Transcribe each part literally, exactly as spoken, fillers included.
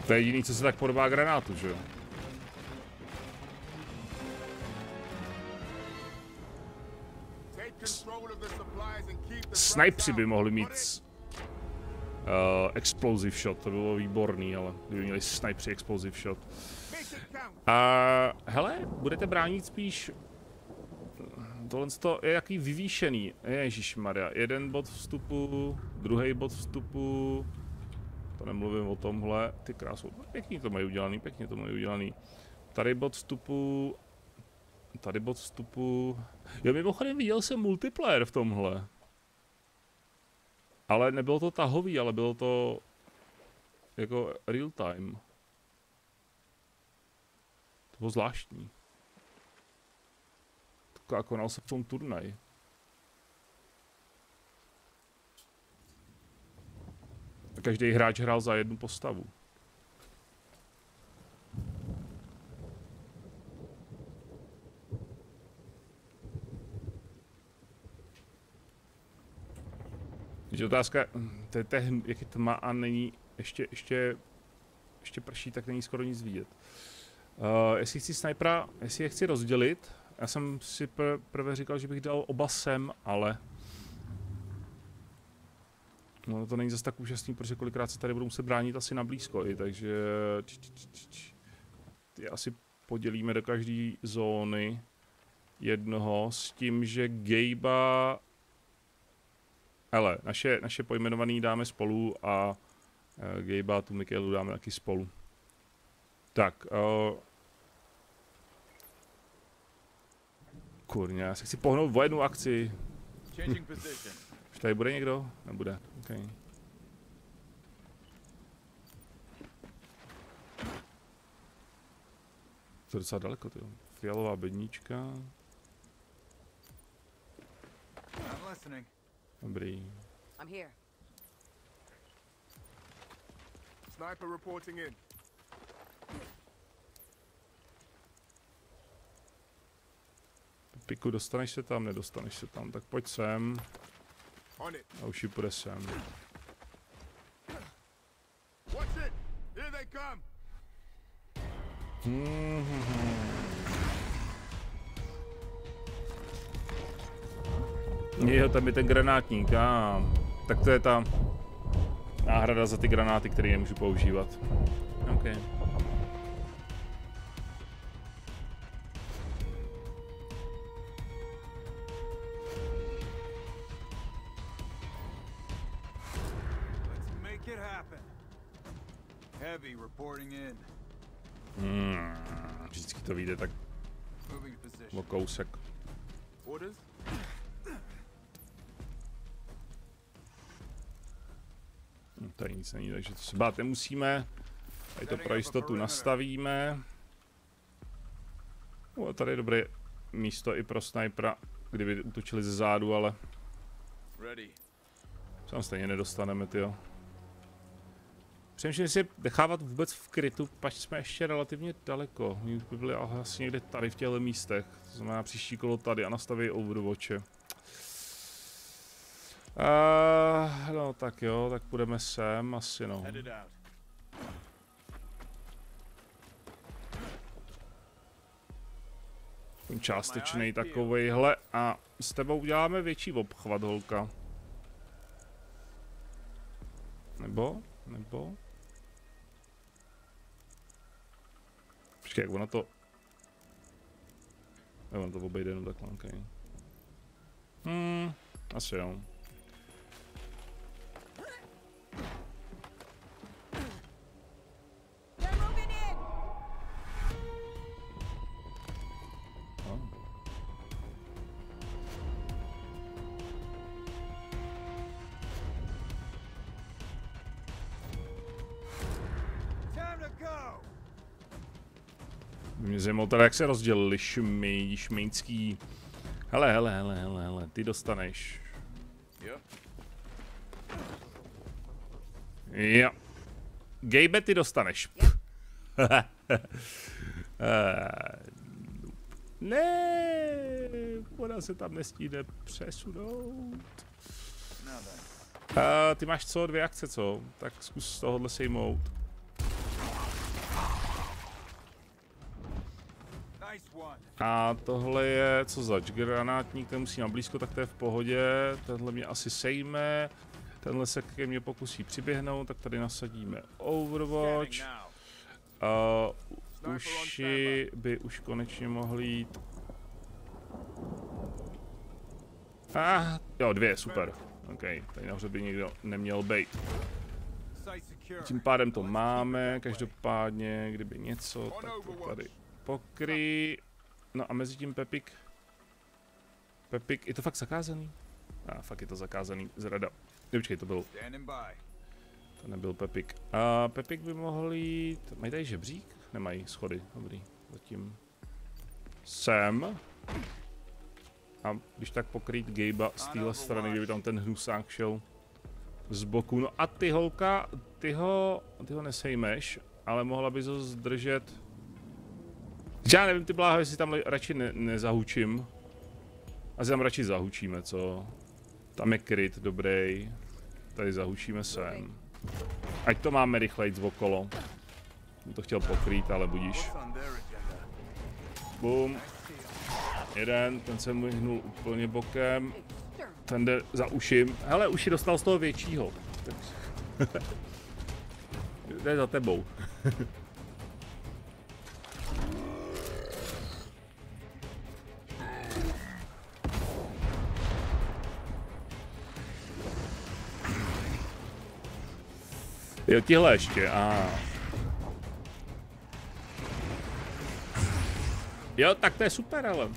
To je jediný, co se tak podobá granátu, že jo? Snipři by mohli mít uh, explosive shot, to bylo výborný, ale kdyby měli snipři explosive shot. A hele, budete bránit spíš... Tohle je jaký vyvýšený, ježišmarja, jeden bod vstupu, druhý bod vstupu, to nemluvím o tomhle, ty krásou, pěkně to mají udělaný, pěkně to mají udělaný. Tady bod vstupu, tady bod vstupu, jo, mimochodem viděl jsem multiplayer v tomhle. Ale nebylo to tahový, ale bylo to jako real time. To bylo zvláštní. A konal se v tom turnaj. A každý hráč hrál za jednu postavu. Takže otázka, to je, to je, jak je tma a není, ještě, ještě, ještě prší, tak není skoro nic vidět. Uh, jestli chci snipera, jestli je chci rozdělit, já jsem si pr prvé říkal, že bych dal oba sem, ale no to není zase tak úžasný, protože kolikrát se tady budou muset bránit asi na blízko i, takže ty asi podělíme do každé zóny jednoho s tím, že Gabea, hele, naše, naše pojmenovaný dáme spolu a uh, Gabea tu Michaelu dáme taky spolu. Tak, uh, kurně, já se chci pohnout o jednu akci. Už tady bude někdo? Nebude, okay. To je docela daleko, tyjo. Fialová bednička. Dobrý. Sniper reporting in. Piku, dostaneš se tam, nedostaneš se tam, tak pojď sem. A už ji půjde sem. Hmm. Jo, tam je ten granátník, a tak to je ta náhrada za ty granáty, které nemůžu používat. Okay. Hmm, vždycky to vyjde tak o kousek. No, tady nic není, takže to se bát nemusíme. Tady to pro jistotu nastavíme. No, tady je dobré místo i pro snipera, kdyby útočili ze zádu, ale tam stejně nedostaneme, tyjo. Přemýšlím, jestli nechávat vůbec v krytu, pač jsme ještě relativně daleko. My by byli asi někde tady v těchto místech. To znamená příští kolo tady a nastaví Overwatche. Uh, no tak jo, tak půjdeme sem asi no. Částečný takovejhle a s tebou uděláme větší obchvat, holka. Nebo? Nebo? Počkej, jak ono to... Jo, ono to obejde jenom takhle, okej. Okay. Hmm, asi jo. Mě zajímalo teda, jak se rozdělili šmy, šmejnský. Hele, hele, hele, hele, hele, ty dostaneš. Jo. Jo. Gabe, ty dostaneš. Ne, ona se tam nestíne přesunout. Uh, ty máš co, dvě akce, co? Tak zkus z tohohle sejmout. A tohle je, co zač, granátník, ten musí na blízko, tak to je v pohodě. Tenhle mě asi sejme. Tenhle se ke mně pokusí přiběhnout, tak tady nasadíme Overwatch. Uh, uši by už konečně mohli jít. Ah, jo, dvě, super. OK, tady nahoře by nikdo neměl být. Tím pádem to máme, každopádně, kdyby něco, tak to tady pokryj. No a mezi tím Pepik. Pepik, je to fakt zakázaný? A ah, fakt je to zakázaný, zrada. Počkej, to byl. To nebyl Pepik. A Pepik by mohl jít. Mají tady žebřík? Nemají schody, dobrý. Zatím. Sem. A když tak pokrýt Gabea z téhle strany, kdyby tam ten hnusák šel z boku. No a ty holka, ty ho, ty ho nesejmeš, ale mohla bys ho zdržet. Já nevím, ty bláho, jestli tam radši ne, nezahučím. Asi tam radši zahučíme, co? Tam je kryt, dobrý. Tady zahučíme sem. Ať to máme rychlejc okolo. Jsem to chtěl pokrýt, ale budíš. Bum. Jeden, ten se mu hnul úplně bokem. Ten jde za uším. Hele, uši dostal z toho většího. Jde za tebou. Jo, tihle ještě, a. Jo, tak to je super, ale.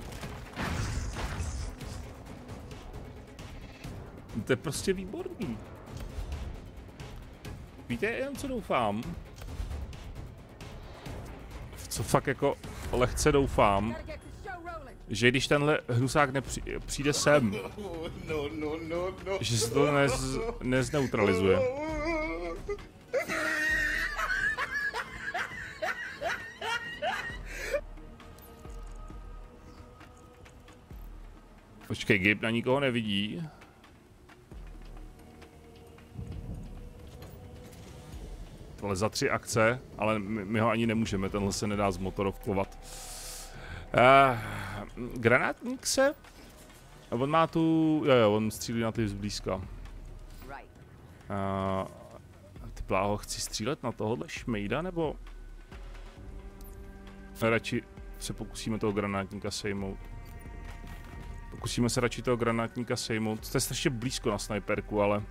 To je prostě výborný. Víte, jen co doufám? Co fakt jako lehce doufám, že když tenhle hnusák nepřijde sem, no, no, no, no, že se to nez, nezneutralizuje. Počkej, Gabe na nikoho nevidí. Tohle za tři akce, ale my, my ho ani nemůžeme, tenhle se nedá zmotorovkovat. Uh, granátník se? On má tu, jo jo, on střílí na ty zblízka. Uh, ty pláho, chci střílet na tohohle šmejda, nebo? Radši se pokusíme toho granátníka sejmout. Pokusíme se radši toho granátníka sejmout. To je strašně blízko na snajperku, ale...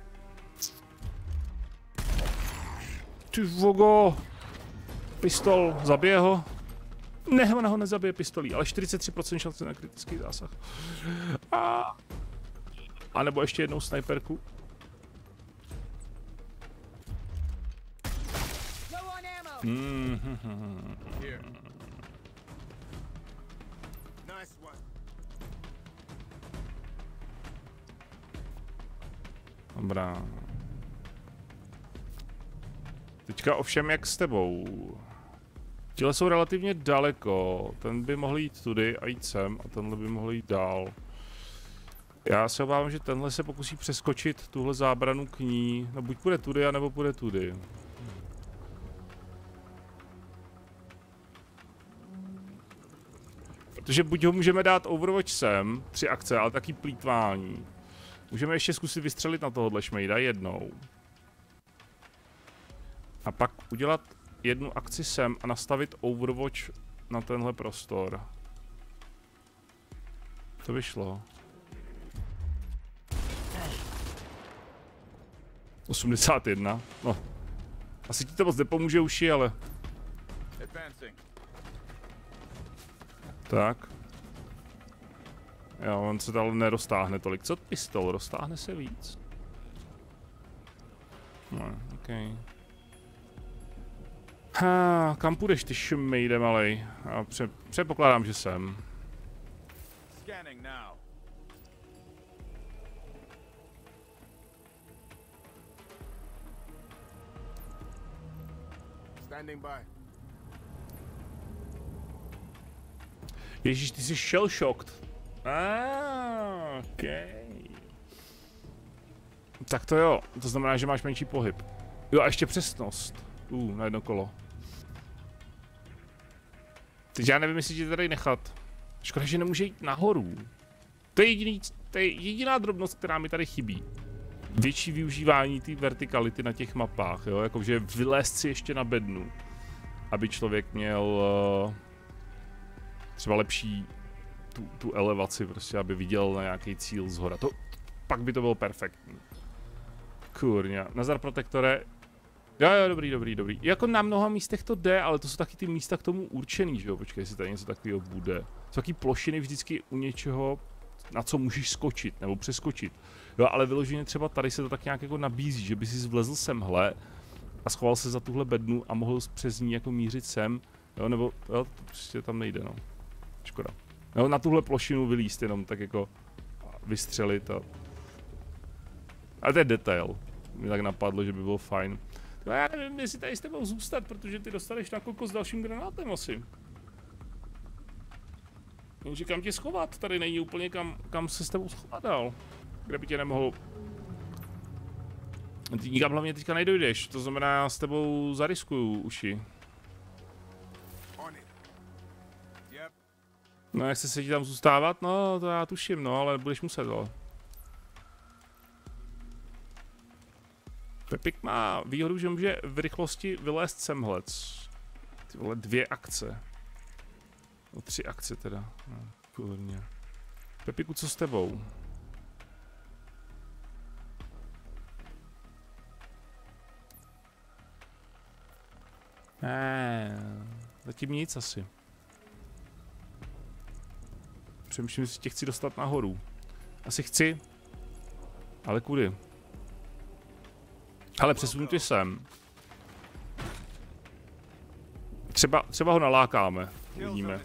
Ty vogo! Pistol, zabije ho. Ne, ona ho nezabije pistolí, ale čtyřicet tři procent šance na kritický zásah. A, a nebo ještě jednou snajperku. Mm-hmm. Dobrá. Teďka ovšem jak s tebou. Těle jsou relativně daleko, ten by mohl jít tudy a jít sem a tenhle by mohl jít dál. Já se obávám, že tenhle se pokusí přeskočit tuhle zábranu k ní, no buď půjde tudy, anebo půjde tudy. Protože buď ho můžeme dát Overwatch sem, tři akce, ale taky plýtvání. Můžeme ještě zkusit vystřelit na tohohle šmejda jednou. A pak udělat jednu akci sem a nastavit Overwatch na tenhle prostor. To by šlo. osmdesát jedna. No. Asi ti to moc nepomůže uši, ale... Tak. Jo, on se ale neroztáhne tolik. Co pistol? Roztáhne se víc? No, okej. Okay. Ha, kam půjdeš ty šmejde malej? Já pře předpokládám, že jsem. Ježíš, ty jsi shell-shocked. Ah, okay. Tak to jo, to znamená, že máš menší pohyb. Jo, a ještě přesnost. Uh, na jedno kolo. Teď já nevím, jestli tě tady nechat. Škoda, že nemůže jít nahoru. To je, jediný, to je jediná drobnost, která mi tady chybí. Větší využívání té vertikality na těch mapách, jo? Jakože vylézt si ještě na bednu. Aby člověk měl uh, třeba lepší tu, tu elevaci, prostě, aby viděl na nějaký cíl zhora. To, pak by to bylo perfektní. Kurňa. Nazar protektore. Jo, jo, dobrý, dobrý, dobrý. Jako na mnoha místech to jde, ale to jsou taky ty místa k tomu určený, že jo? Počkej, jestli tady něco takového bude. Jsou taky plošiny vždycky u něčeho, na co můžeš skočit, nebo přeskočit. Jo, ale vyloženě třeba tady se to tak nějak jako nabízí, že by si vlezl semhle a schoval se za tuhle bednu a mohl přes ní jako mířit sem, jo, nebo, jo, to prostě tam nejde, no. Škoda. Jo, na tuhle plošinu vylíst jenom tak jako vystřelit a... Ale to je detail. Mě tak napadlo, že by bylo fajn. No já nevím, jestli tady s tebou zůstat, protože ty dostaneš na kolko s dalším granátem asi. Jenže kam tě schovat? Tady není úplně kam, kam se s tebou schovat dál. Kde by tě nemohl... Ty nikam hlavně teďka nedojdeš, to znamená, já s tebou zariskuju uši. No jak se ti tam zůstávat? No to já tuším, no, ale budeš muset, ale. Pepik má výhodu, že může v rychlosti vylézt semhlec. Ty vole, dvě akce. No tři akce teda, no, kurně. Pepiku, co s tebou? Ne, zatím nic asi. Přemýšlím, jestli tě chci dostat nahoru. Asi chci, ale kudy? Ale přesunu tě sem. Třeba, třeba ho nalákáme, uvidíme.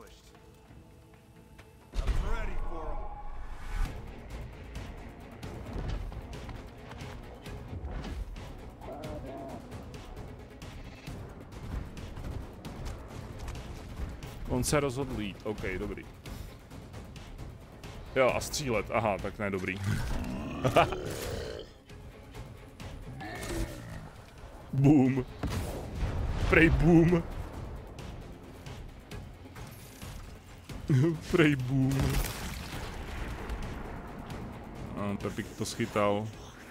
On se rozhodl jít, ok, dobrý. Jo, a střílet, aha, tak ne, dobrý. Boom. Prej boom. Prej boom. A Pepik to schytal.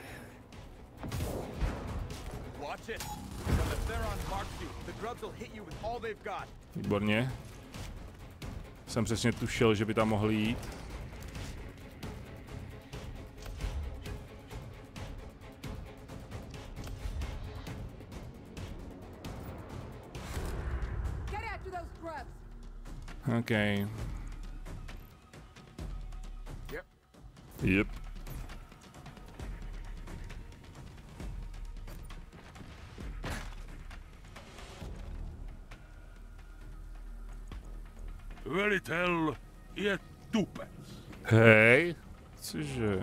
Výborně. Jsem přesně tušil, že by tam mohli jít. OK. Yep. Yep. Velitel je tupec. Hej, cože?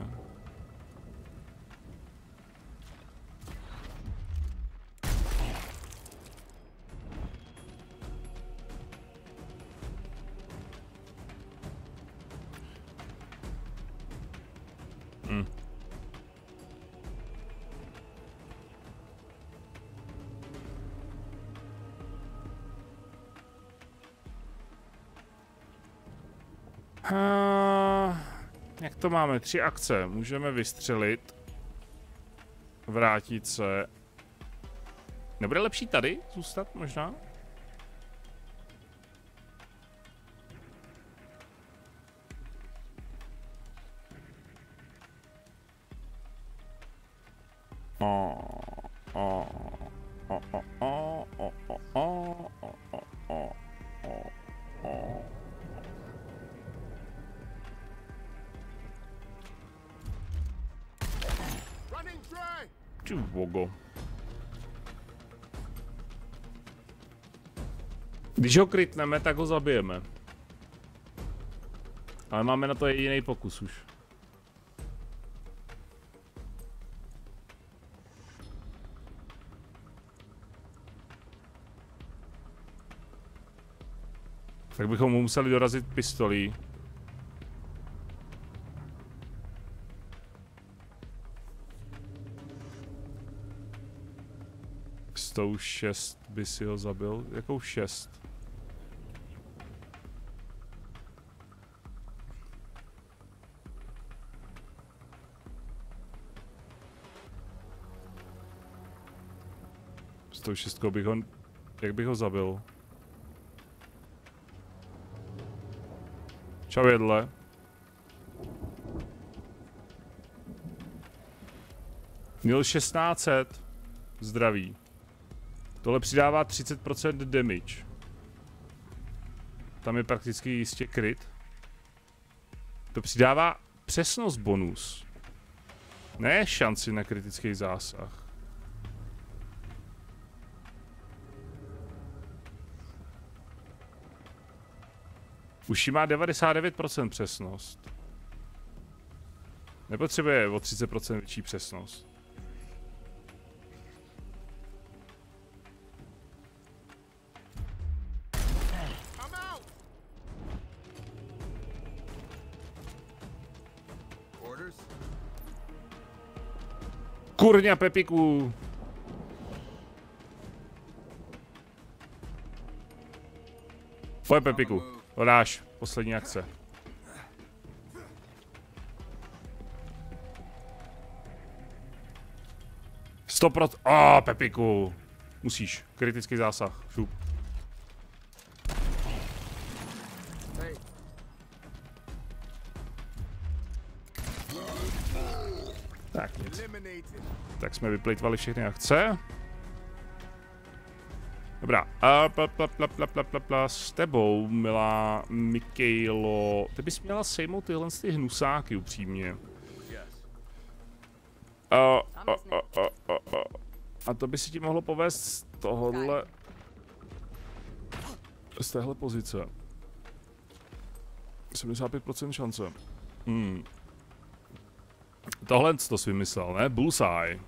Hm. Uh, jak to máme? Tři akce. Můžeme vystřelit. Vrátit se. Nebude lepší tady zůstat možná? O, o, o, o, o, o, o, o, o, o, o, o. Ty vogo. Když ho krytneme, tak ho zabijeme. Ale máme na to jediný pokus už. Tak bychom mu museli dorazit pistolí. sto šest by si ho zabil? Jakou šest? S tou šestkou bych ho... Jak bych ho zabil? Čau jedle. Měl šestnáct set. Zdraví. Tohle přidává třicet procent damage. Tam je prakticky jistě crit. To přidává přesnost bonus. Ne šanci na kritický zásah. Už jí má devadesát devět procent přesnost. Nepotřebuje o třicet procent větší přesnost. Kurňa Pepiku! Pojď Pepiku, to dáš, poslední akce. sto procent. Oh, Pepiku! Musíš, kritický zásah, šup. Tak nic. Tak jsme vyplejtvali všechny akce. Dobrá, a pla, pla, pla, pla, pla, pla, pla. S tebou, milá Mikejlo, ty bys měla sejmout tyhle ty hnusáky upřímně. A, a, a, a, a, a to by si ti mohlo povést z tohohle... Z téhle pozice. sedmdesát pět procent šance. Hmm. Tohle to jsi vymyslel, ne? Bullseye.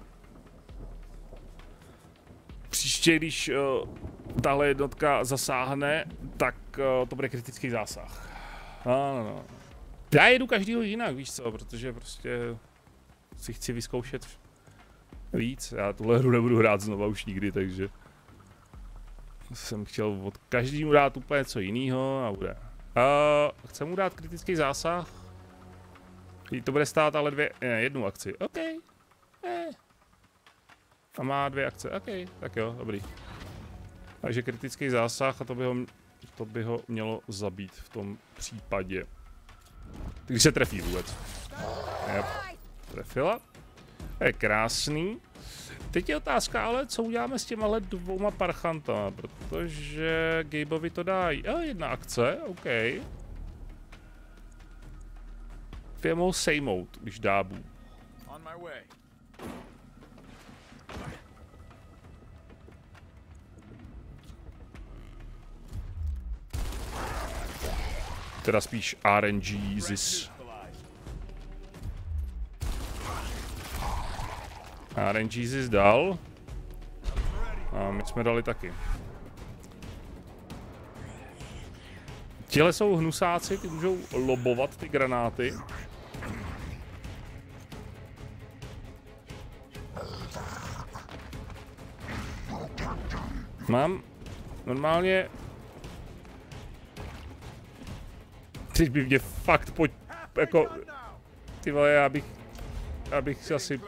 Příště, když uh, tahle jednotka zasáhne, tak uh, to bude kritický zásah. No, no. Já jedu každýho jinak, víš co, protože prostě si chci vyzkoušet víc. Já tuhle hru nebudu hrát znova už nikdy, takže jsem chtěl od každému dát úplně něco jiného a bude. Uh, chci mu dát kritický zásah. To bude stát ale dvě, ne, jednu akci. OK. Eh. A má dvě akce. OK, tak jo, dobrý. Takže kritický zásah a to by ho, to by ho mělo zabít v tom případě. Když se trefí vůbec. Yep. Trefila. To je krásný. Teď je otázka, ale co uděláme s těma dvouma parchantama, protože Gabeovi to dají. Jo, jedna akce, OK. Ty je mohl sejmout, když dá bů. Teda spíš R N G zis. R N G zis dal. A my jsme dali taky. Tihle jsou hnusáci, ty můžou lobovat ty granáty. Mám normálně... Teď by mě fakt pojď, jako... Ty vole, já bych... Já bych si asi...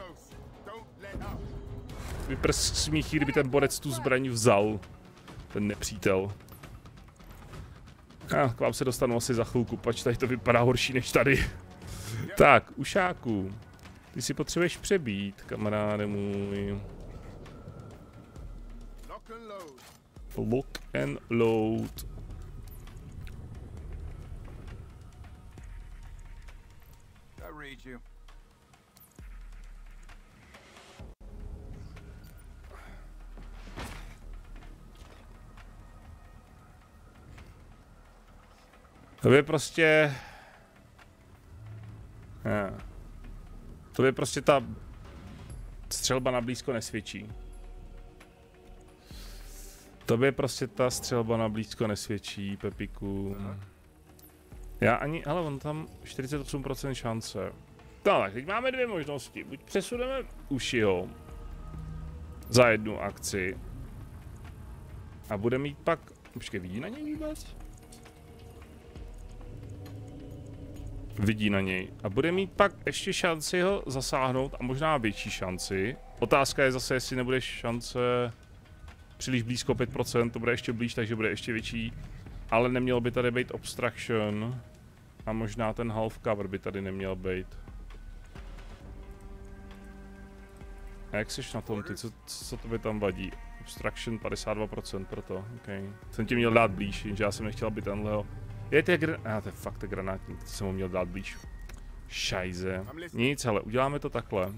Vyprsk smíchy, kdyby ten borec tu zbraň vzal. Ten nepřítel. A k vám se dostanu asi za chvilku, pač tady to vypadá horší než tady. Tak, ušáku. Ty si potřebuješ přebít, kamaráde můj. Lock and load. To je prostě... Ne. To je prostě ta střelba na blízko nesvědčí. To je prostě ta střelba na blízko nesvědčí, Pepiku. Já ani, ale on tam čtyřicet osm procent šance. No tak, teď máme dvě možnosti. Buď přesuneme Ushiho za jednu akci a bude mít pak... Počkej, vidí na něj vůbec? Vidí na něj. A bude mít pak ještě šanci ho zasáhnout a možná větší šanci. Otázka je zase, jestli nebudeš šance příliš blízko pět procent, to bude ještě blíž, takže bude ještě větší. Ale nemělo by tady být obstruction. A možná ten half cover by tady neměl být. A jak jsi na tom ty, co, co to by tam vadí? Obstruction padesát dva procent proto, okay. Jsem ti měl dát blíž, jenže já jsem nechtěl, aby tenhle... Je to je gr... Ah, to je fakt granátník, to jsem ho měl dát blíž. Šajze. Nic, ale uděláme to takhle.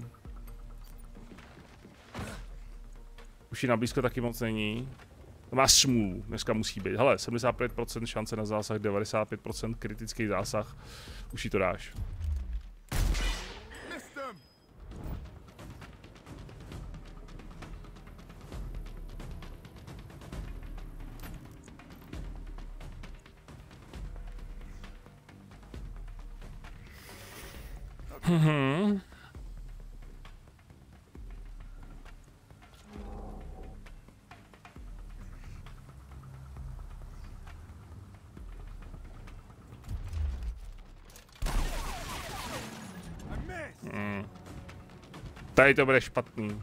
Už ji na blízko taky moc není. To má smůlu, dneska musí být. Hele, sedmdesát pět procent šance na zásah, devadesát pět procent kritický zásah. Už ji to dáš. Mhm. Hmm. Tady to bude špatný.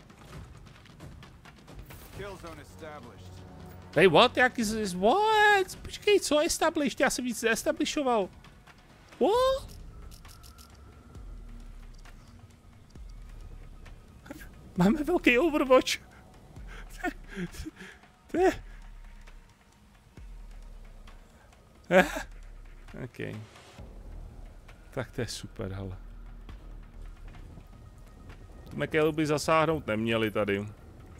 Hey, what? Jak is what? Počkej, co established? Já jsem víc establishoval. What? Máme velký Overwatch. To je... Eh? OK. Tak to je super, hele. Mekelu by zasáhnout neměli tady.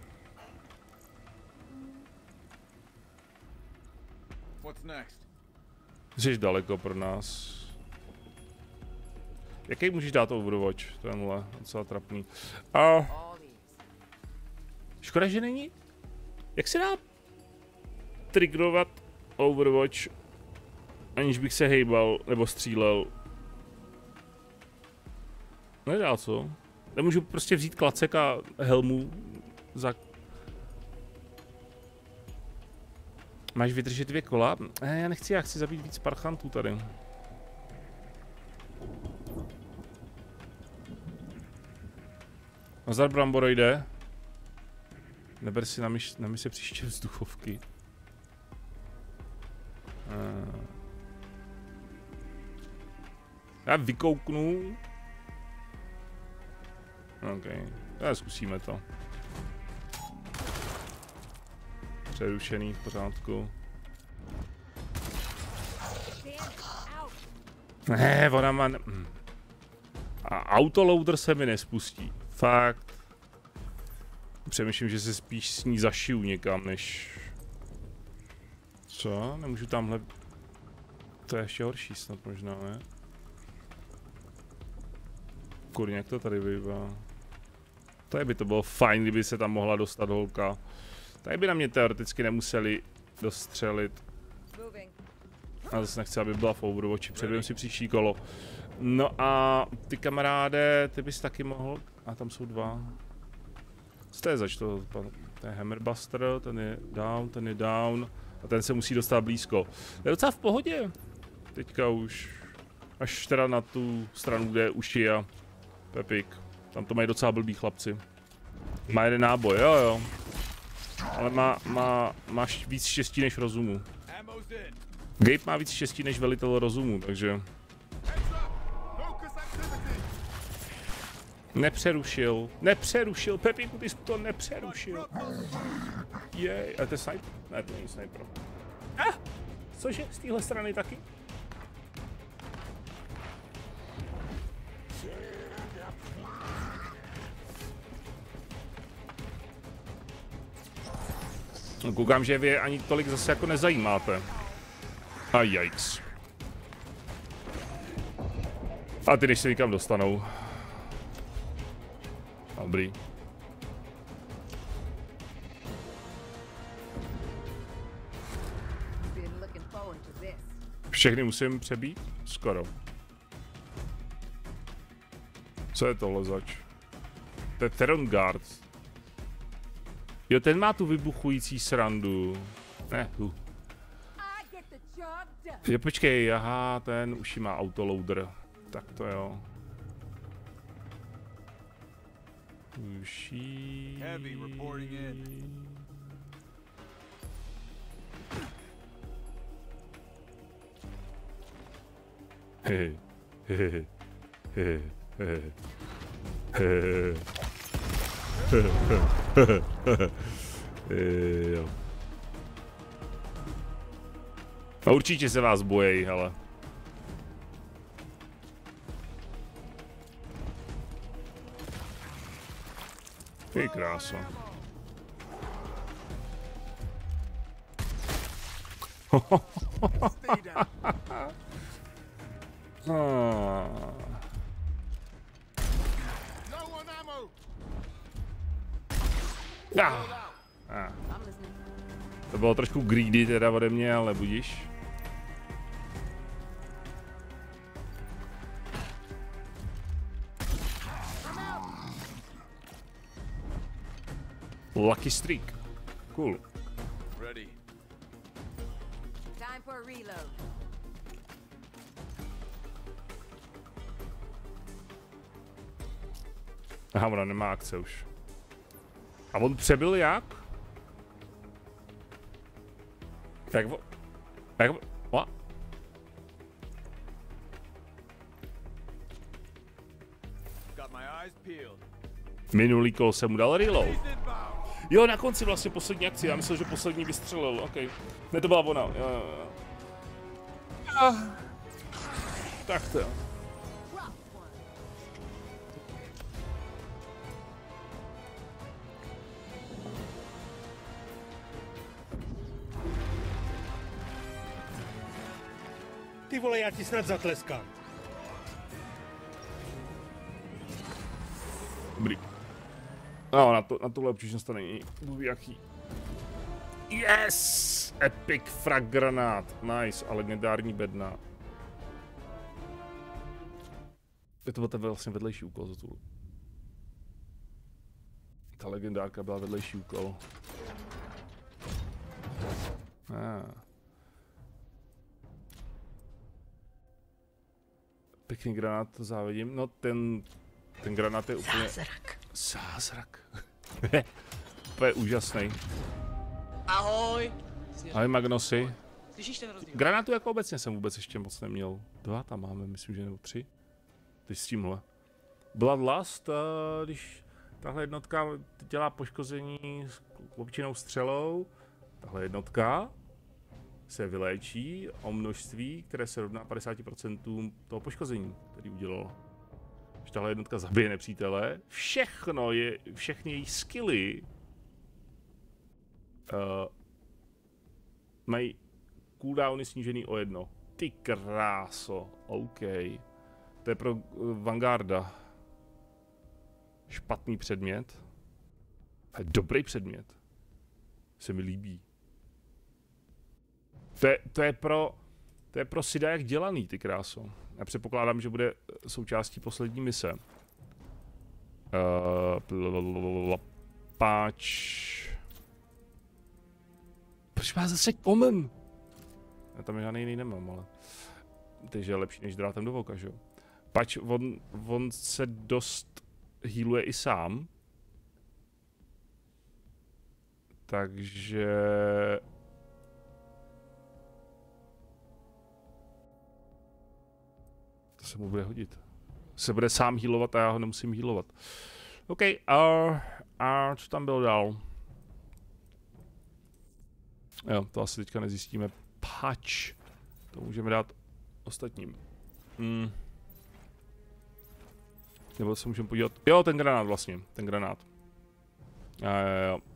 Jsi daleko pro nás. Jaký můžeš dát Overwatch? Tenhle, docela trapný. A... Škoda, že není. Jak se dá triggerovat Overwatch, aniž bych se hejbal nebo střílel? Nedá, co? Nemůžu prostě vzít klacek a helmu za... Máš vydržet dvě kola? Eh, já nechci, já chci zabít víc parchantů tady. Nazdar, Bramboroide. Neber si na, myš, na mise příště vzduchovky. Uh. Já vykouknu. OK, tak zkusíme to. Přerušený, v pořádku. Ne, ona má... A autoloader se mi nespustí. Fakt. Přemýšlím, že se spíš s ní zašiju někam, než... Co? Nemůžu tamhle... To je ještě horší snad možná, ne? Kurně, jak to tady bývá? Tady by to bylo fajn, kdyby se tam mohla dostat holka. Tady by na mě teoreticky nemuseli dostřelit. A zase nechci, aby byla v Overwatchi, předběhem si příští kolo. No a ty kamaráde, ty bys taky mohl... A tam jsou dva. Co to je zač? To, to je Hammerbuster, ten je down, ten je down. A ten se musí dostat blízko. To je docela v pohodě. Teďka už. Až teda na tu stranu, kde je Uši a Pepik. Tam to mají docela blbý chlapci. Má jeden náboj, jo jo. Ale má, má, máš víc štěstí než rozumu. Gabe má víc štěstí než velitel rozumu, takže... Nepřerušil, nepřerušil, Pepiku, ty jsi to nepřerušil. Jej, a to je sniper? Ne, to není sniper. Ah, cože, z téhle strany taky? Koukám, že vy ani tolik zase jako nezajímáte. A jajc. A ty, když se někam dostanou. Dobrý. Všechny musím přebít? Skoro. Co je tohle zač? To je Theron Guard. Jo, ten má tu vybuchující srandu. Ne, tu. Jo, počkej, aha, ten už má autoloader. Tak to jo. Uší. Hehe. Hehe. Hehe. Hehe. Hehe. Jo. A určitě se vás bojí, hele. Ty kráso. Ah. Ah. To bylo trošku greedy teda ode mě, ale budíš. Lucky streak. Cool. Ready. Time for a reload. Aha, ona nemá akce už. A on přebyl jak? Jak vo... Jak vo... What? Got my eyes peeled. Minulý kol jsem mu dal reload. Jo, na konci vlastně poslední akci, já myslel, že poslední vystřelil, ok. Ne, to byla ona, jo, jo, jo. Ah. Tak to jo. Ty vole, já ti snad zatleskám. Dobrý. No, na, to, na tohle občíšnost to není. Bůh jaký. Yes! Epic frag granát. Nice, a legendární bedna. Je to byl ten vlastně vedlejší úkol za tu. Ta legendárka byla vedlejší úkol. Ah. Pěkný granát, to závidím. No ten, ten granát je úplně... Zázrak. Zázrak. To je úžasný. Ahoj! Ahoj Magnosy. Slyšíš ten rozdíl? Granátu jako obecně jsem vůbec ještě moc neměl. Dva tam máme, myslím, že nebo tři. Teď s tímhle. Bloodlust, když tahle jednotka dělá poškození s obyčejnou střelou, tahle jednotka se vyléčí o množství, které se rovná padesáti procentům toho poškození, který udělal. Když tahle jednotka zabije nepřítele, všechno je, všechny její skilly uh, mají cooldowny snížený o jedno. Ty kráso, OK. To je pro uh, Vanguarda. Špatný předmět. Ale dobrý předmět. Se mi líbí. To je, to je pro... To je pro Sida jak dělaný, ty kráso. Já předpokládám, že bude součástí poslední mise. Uh, páč... Proč má zase common? Já tam žádný jiný nemám, ale... Takže je lepší než drátem do voka, že jo? Pač on, on se dost healuje i sám. Takže... To se mu bude hodit. Se bude sám healovat a já ho nemusím healovat. OK, a, a co tam bylo dál? Jo, to asi teďka nezjistíme. Patch. To můžeme dát ostatním. Hmm. Nebo se můžeme podívat. Jo, ten granát vlastně. Ten granát. Jo, jo, jo.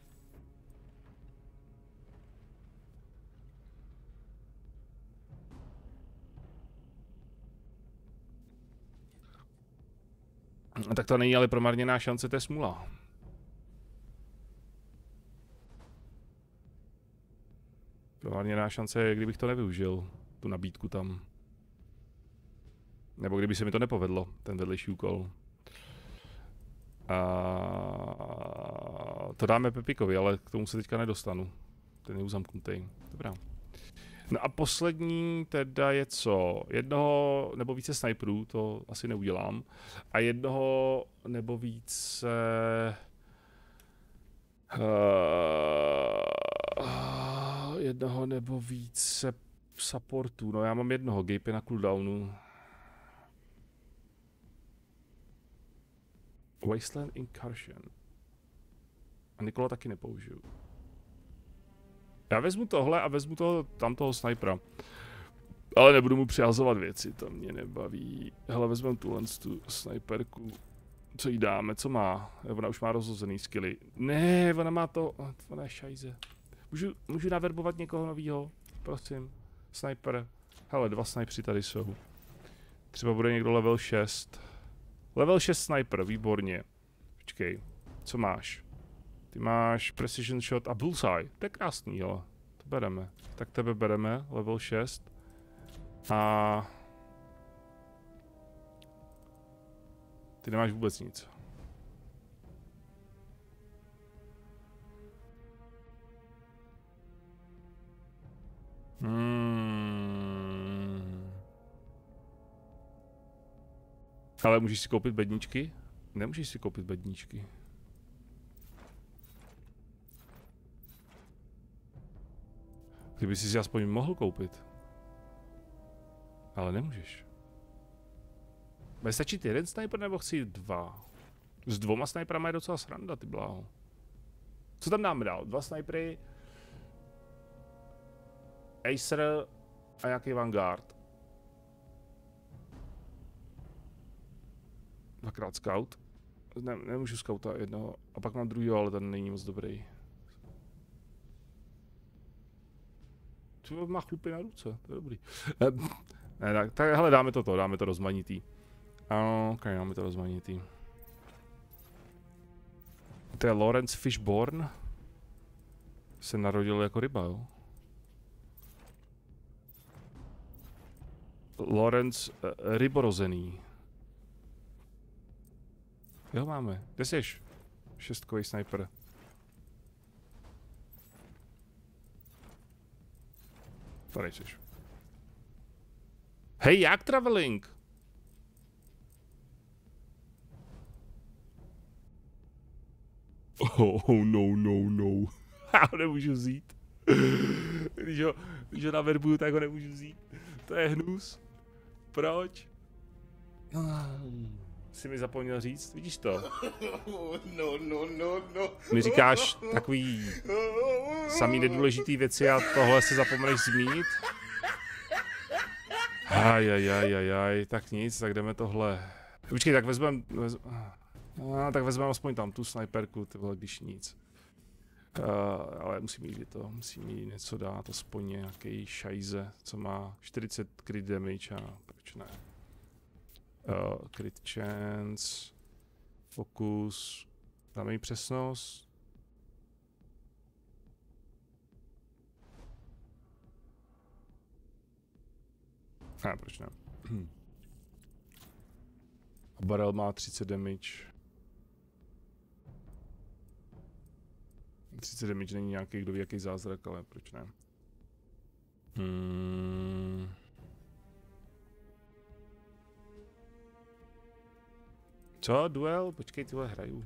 Tak to není ale promarněná šance, to je smůla. Promarněná šance je, kdybych to nevyužil, tu nabídku tam. Nebo kdyby se mi to nepovedlo, ten vedlejší úkol. A... To dáme Pepikovi, ale k tomu se teďka nedostanu. Ten je uzamknutý. Dobrá. No a poslední teda je co? Jednoho nebo více sniperů, to asi neudělám. A jednoho nebo více... Uh, jednoho nebo více supportů, no já mám jednoho, Gabe je na cooldownu. Wasteland Incursion. A Nikola taky nepoužiju. Já vezmu tohle a vezmu toho, tam toho snipera. Ale nebudu mu přihazovat věci, to mě nebaví. Hele, vezmeme tuhle tu sniperku. Co jí dáme, co má? Ona už má rozhozený skilly. Ne, ona má to, ona je šajze. Můžu, můžu naverbovat někoho novýho? Prosím. Sniper. Hele, dva snipři tady jsou. Třeba bude někdo level šest. Level šest sniper, výborně. Počkej, co máš? Ty máš precision shot a bullseye. To je krásný, jo. To bereme. Tak tebe bereme, level šest. A... Ty nemáš vůbec nic. Hmm. Ale můžeš si koupit bedničky? Nemůžeš si koupit bedničky. Kdyby si si aspoň mohl koupit. Ale nemůžeš. Bude stačit jeden sniper nebo chci dva? S dvoma sniperama je docela sranda, ty bláho. Co tam dáme dál? Dva snipery. Acer a nějaký Vanguard. Dvakrát scout. Ne, nemůžu scouta jednoho. A pak mám druhýho, ale ten není moc dobrý. Co má chlupy na ruce, to je dobrý. Ne, tak, tak hele, dáme to to, dáme to rozmanitý. Ok, dáme to rozmanitý. To je Lawrence Fishburne. Se narodil jako ryba, jo? Lawrence uh, ryborozený. Jo, máme. Kde jsi? Šestkový sniper. Tady jsi. Hej, jak traveling? Oh, no, no, no. Já ho nemůžu vzít. Když ho, když ho naverbuju, tak ho nemůžu vzít. To je hnus. Proč? Jsi mi zapomněl říct, vidíš to? No, no, no, no. Mi říkáš takový samý nedůležitý věci a tohle se zapomeneš zmínit? Ajajajajaj, tak nic, tak jdeme tohle. Počkej, tak vezmeme, vez... no, tak vezmeme aspoň tam tu sniperku, tyhle, když nic. Uh, ale musím jít to, musím jí něco dát, aspoň nějaký šajze, co má čtyřicet crit damage a proč ne. Uh, crit chance, focus, dáme jí přesnost. Ne, proč ne. A barrel má třicet damage. třicet damage není nějaký, kdo ví, jaký zázrak, ale proč ne. Hmm. Co? Duel? Počkej, tyhle hraju.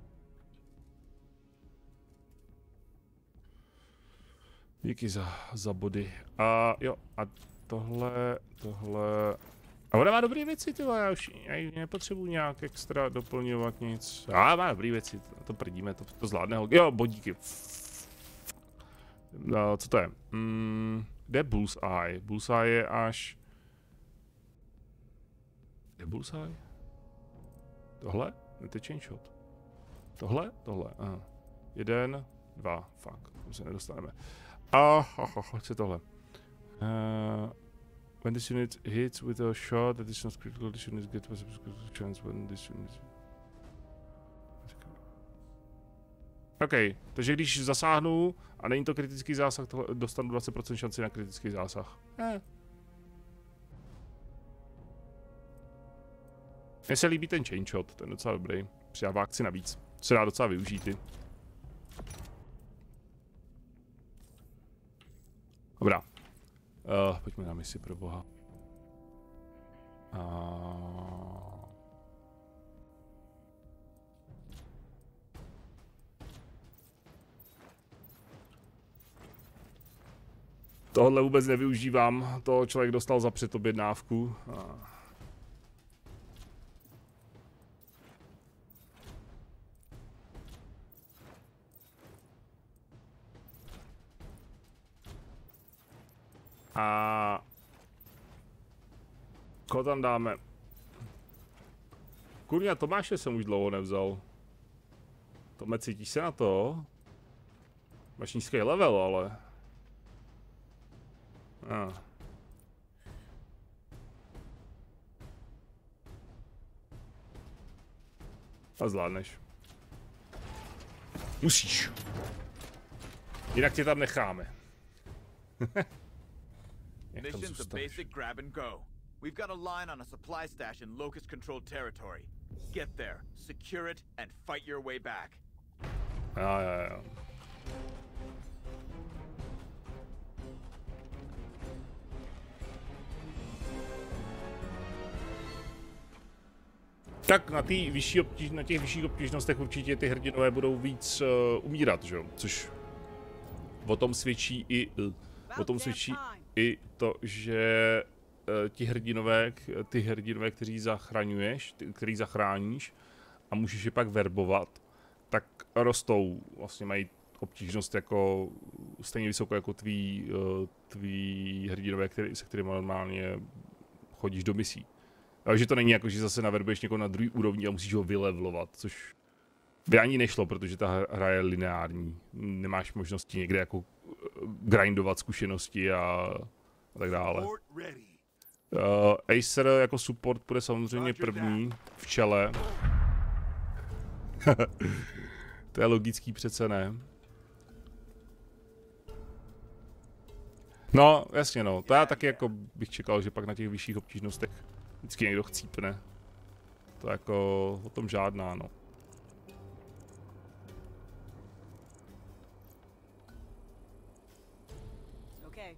Díky za, za body. A jo, a tohle, tohle... A ona má dobré věci, tyhle, já už já nepotřebuji nějak extra doplňovat nic. A má dobré věci, to, to prdíme, to, to zvládne. Jo, bodíky. No, co to je? Mm, kde je Bullseye? Bullseye je až... Kde je Bullseye? Tohle? To je chain shot. Tohle? Tohle, aha. Jeden, dva, fuck, tam se nedostaneme. A, oh, oh, chci tohle. Uh, when this unit hits with a shot that is not critical, this unit gets a critical chance when this unit... OK, takže když zasáhnu a není to kritický zásah, tohle, dostanu dvacet procent šanci na kritický zásah. Eh. Mně se líbí ten chain shot, ten je docela dobrý. Přidává akci navíc, se dá docela využít i. Dobrá. Uh, pojďme na misi pro boha. Uh... Tohle vůbec nevyužívám, to člověk dostal za předobjednávku. A... A... Koho tam dáme? Kurňa, Tomáše jsem už dlouho nevzal. Tome, cítíš se na to? Máš nízký level, ale... Ah. A zvládneš. Musíš. Jinak tě tam necháme. Mission's a basic grab and go. We've got a line on a supply stash in Locust-controlled territory. Get there, secure it, and fight your way back. Jo, jo, jo. Tak na, tý vyšší obtíž, na těch vyšších obtížnostech určitě ty hrdinové budou víc uh, umírat, že jo? Což o tom svědčí i, uh, o tom svědčí i to, že uh, ti hrdinové, ty hrdinové, kteří zachraňuješ, ty, který zachráníš a můžeš je pak verbovat, tak rostou, vlastně mají obtížnost jako stejně vysokou jako tví, uh, tví hrdinové, který, se kterými normálně chodíš do misí. Takže to není jako, že zase naverbuješ někoho na druhý úrovni a musíš ho vylevlovat, což by ani nešlo, protože ta hra je lineární. Nemáš možnosti někde jako grindovat zkušenosti a, a tak dále. Uh, Acer jako support bude samozřejmě první v čele. To je logický, přece ne. No, jasně no, to já taky jako bych čekal, že pak na těch vyšších obtížnostech vždycky někdo chcípne. To jako o tom žádná, no. Okay.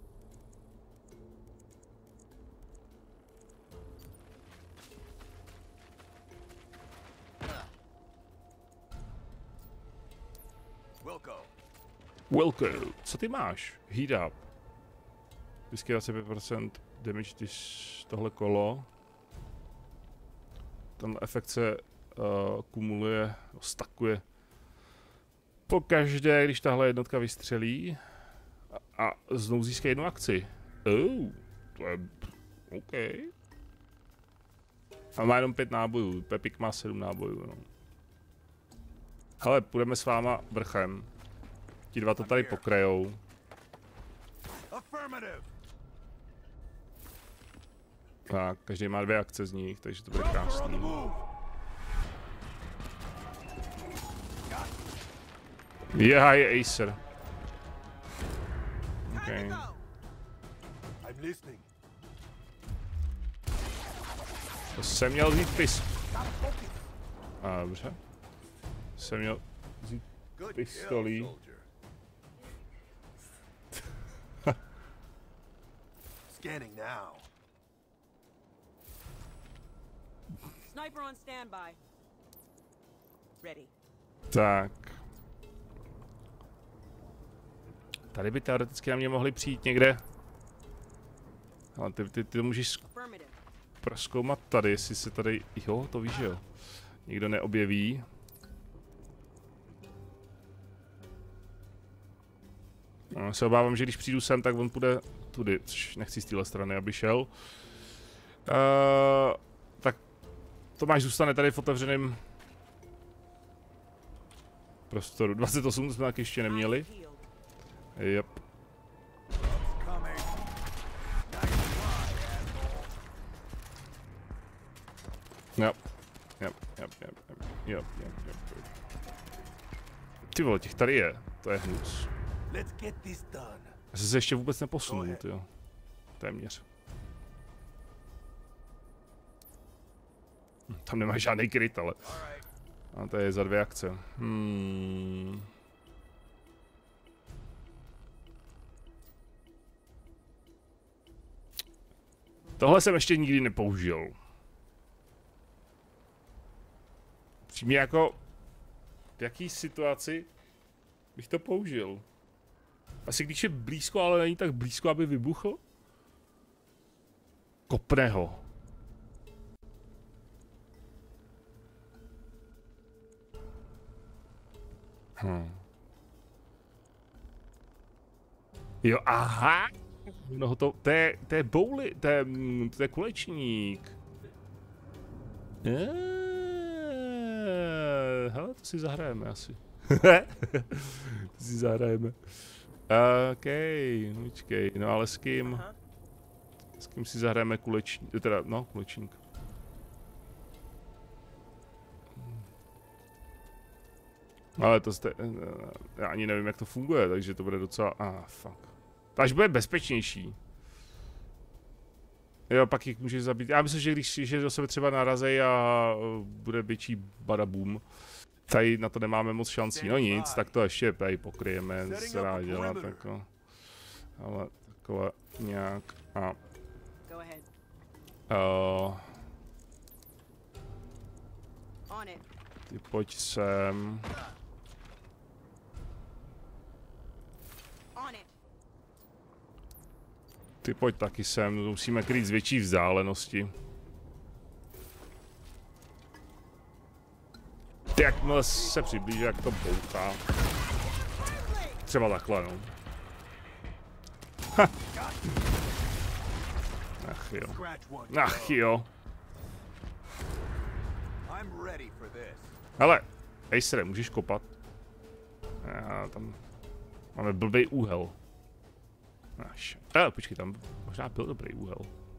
Wilco. Wilco, co ty máš? Heat up. Vždycky dvacet pět procent damage ty tohle kolo. Ten efekt se uh, kumuluje, stakuje pokaždé, když tahle jednotka vystřelí. A, a znovu získá jednu akci. Oh, to je... OK. A má jenom pět nábojů, Pepik má sedm nábojů, no. Hele, půjdeme s váma vrchem. Ti dva to tady pokrajou. Tak, každý má dvě akce z nich, takže to bude krásný. Je Acer. Okay. To jsem měl vzít pis. A, dobře. Jsem měl vzít pistolí. Scanning now. Sniper on standby. Ready. Tak. Tady by teoreticky na mě mohli přijít někde. Ale ty, ty, ty to můžeš prozkoumat tady, jestli se tady... Jo, to víš, jo. Nikdo neobjeví. No, se obávám, že když přijdu sem, tak on půjde tudy, což nechci z téhle strany, aby šel. Uh, tak Tomáš zůstane tady v otevřeném prostoru. dvacet osm to jsme taky ještě neměli. Yep. Yep. Yep, yep, yep, yep, yep, yep, yep. Ty vole, těch tady je, to je hnus. Já jsem se ještě vůbec neposunul, tyjo. Téměř. Tam nemá žádný kryt, ale... A to je za dvě akce. Hmm. Tohle jsem ještě nikdy nepoužil. Přímě jako... V jaký situaci bych to použil? Asi když je blízko, ale není tak blízko, aby vybuchl. Kopne ho. Hm. Jo, aha. No to, to je, to je bouli, to je, to je kulečník. Eee, hele, to si zahrajeme asi. To si zahrajeme. OK, počkej, no ale s kým? S kým si zahrajeme kulečník, teda, no, kulečník. Ale to jste, já ani nevím, jak to funguje, takže to bude docela, ah, fuck. To až bude bezpečnější. Jo, pak jich můžeš zabít. Já myslím, že když že do sebe třeba narazej a bude větší badabum. Tady na to nemáme moc šancí. No nic, tak to ještě tady pokryjeme, se dá dělat jako. Ale takhle nějak a... Uh, ty pojď sem. Ty pojď taky sem, musíme krýt z větší vzdálenosti. Ty jakmile se přiblíží, jak to bouchá. Třeba takhle, no. Ha. Ach jo. Ach jo. Hele, Acere, můžeš kopat? Já tam... Máme blbej úhel. Až. Eh, počkej, tam možná byl dobrý úhel.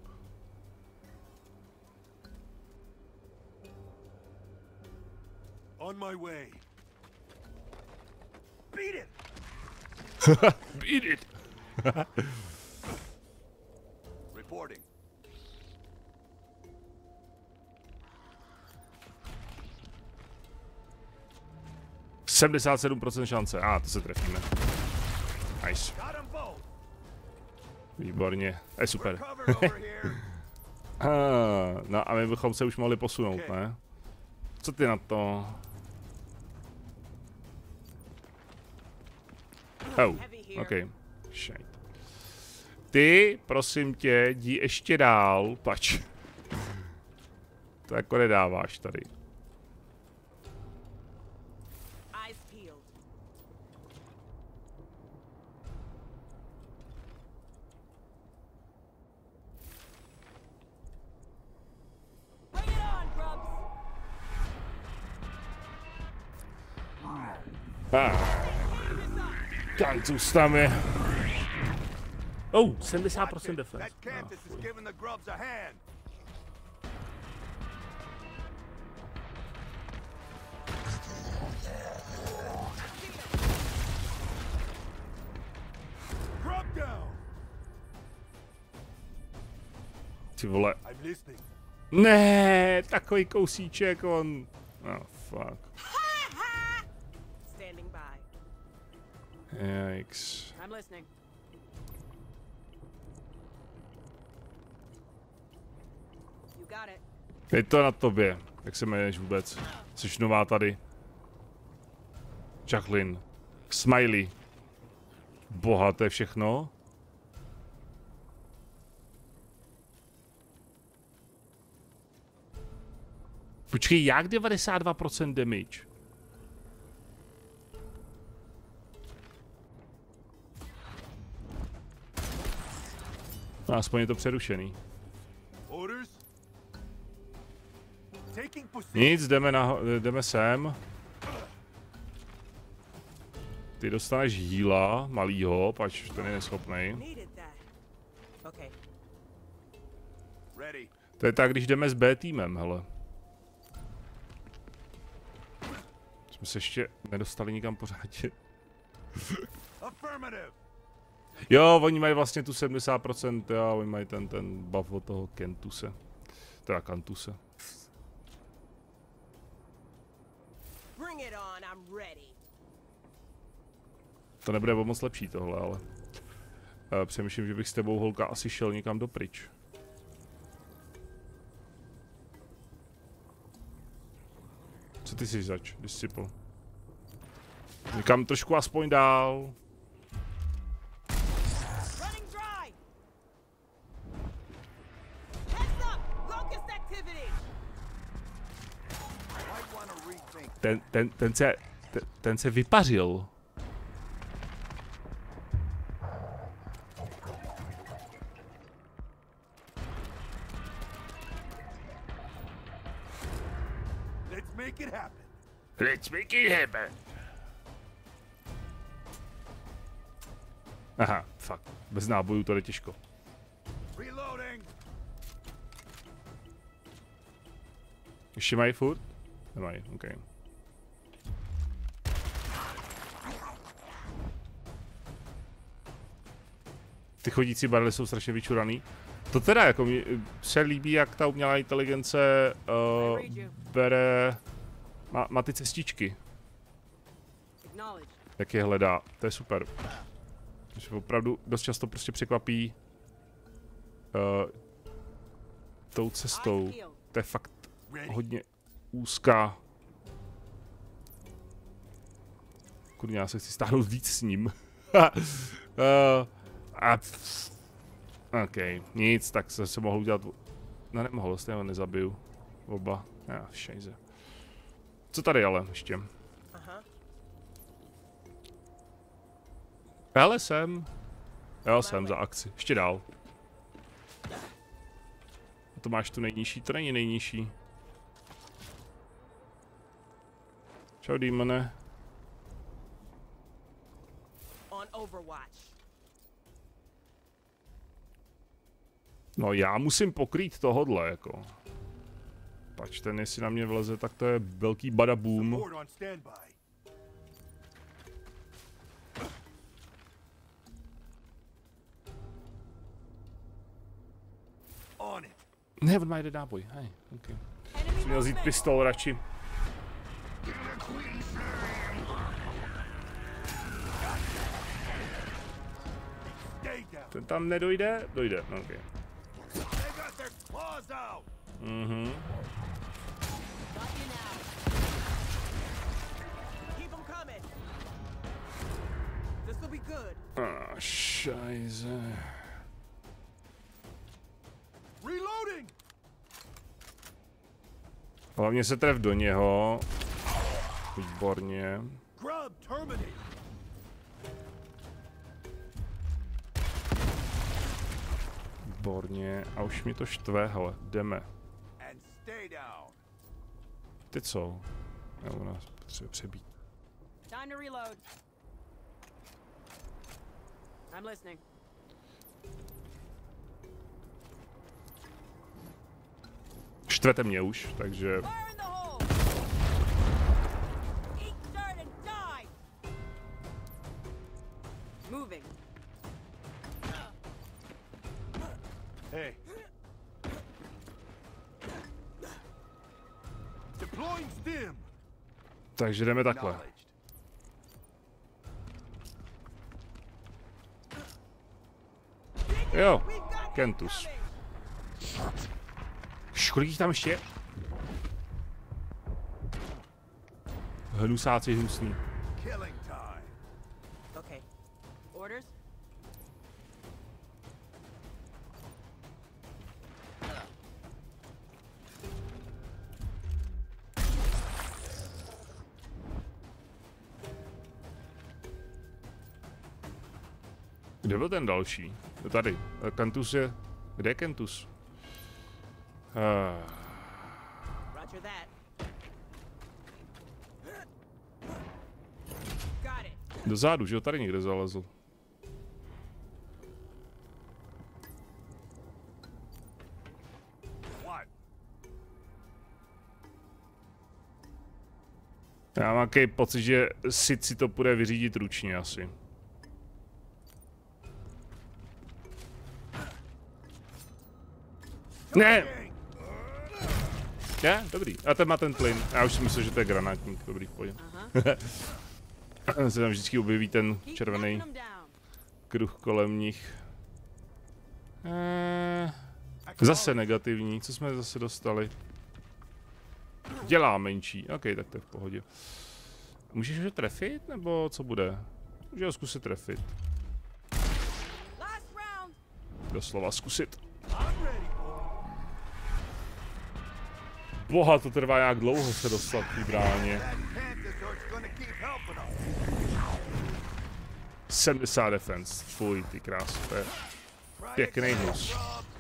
On my way. Beat it. Beat it. Reporting. sedmdesát sedm procent šance. A, ah, to se trefíme. Nice. Výborně. Je super. ah, no a my bychom se už mohli posunout, ne? Co ty na to? Oh, OK. Shit. Ty, prosím tě, jdi ještě dál, pač. To jako nedáváš tady. Ah. Kancus tam je. Oh, sedmdesát procent defense. Ty vole. Ne, takový kousíček on. Oh, fuck. Yikes. Je to na tobě. Jak se jmenuješ vůbec? Jsi nová tady. Jacqueline. Smiley. Boha, to je všechno? Počkej, jak devadesát dva procent damage? No, aspoň je to přerušený. Nic, jdeme, na, jdeme sem. Ty dostaneš heala, malýho, pač ten je neschopnej. To je tak, když jdeme s B týmem, hele. Jsme se ještě nedostali nikam pořádně. Jo, oni mají vlastně tu sedmdesát procent, jo, oni mají ten, ten buff od toho Kentuse. Teda Kantuse. To nebude moc lepší tohle, ale... Uh, přemýšlím, že bych s tebou, holka, asi šel někam dopryč. Co ty jsi zač, discipl? Někam trošku aspoň dál. Ten, ten, ten se, ten, ten se vypařil. Let's make it happen. Let's make it happen. Aha, fuck. Bez nábojů to je těžko. Reloading. Ještě mají furt? Nemají, OK. Ty chodící barely jsou strašně vyčuraný. To teda jako mi se líbí, jak ta umělá inteligence uh, bere, má, má ty cestičky. Jak je hledá, to je super. Že opravdu dost často prostě překvapí uh, tou cestou. To je fakt hodně úzká. Kurně, já se chci stáhnout víc s ním. uh, a OK, nic, tak se, se mohl udělat. No nemohl, stejně ho nezabiju. Oba. Já, šejze. Co tady ale ještě? Hele jsem. Jo, jsem za akci. Ještě dál. A to máš tu nejnižší, to není nejnižší. Čau, démone. No já musím pokrýt tohodle, jako. Pač ten, jestli na mě vleze, tak to je velký badaboom. Ne, on má jeden náboj, hej, okay. Jsem měl vzít pistol radši. Ten tam nedojde? Dojde, ok. Mhm. Ah, šajze. Hlavně se tref do něho. Výborně. Výborně. A už mi to štve, hele, jdeme. Ty co? Já nás potřebuje přebít. Štvete mě už, takže... Hey. Deploying stim. Takže jdeme takhle. Jo, Kentus. Kolik jich tam ještě je? Hnusáci hnusný. Kde byl ten další? Tady. Kentus je... Kde je Kentus? Uh. Dozadu, že ho tady někde zalezl. Já mám takový pocit, že Sid si to půjde vyřídit ručně asi. Ne! Ne, dobrý. A ten má ten plyn. Já už si myslím, že to je granátník. Dobrý, v pohodě. Se tam vždycky objeví ten červený kruh kolem nich. Eee, zase negativní. Co jsme zase dostali? Dělá menší. OK, tak to je v pohodě. Můžeš ho trefit, nebo co bude? Můžeš ho zkusit trefit. Doslova zkusit. Boha, to trvá jak dlouho se dostat k té bráně. sedmdesát defense. Fuj, ty krásy, to je pěkný hnus.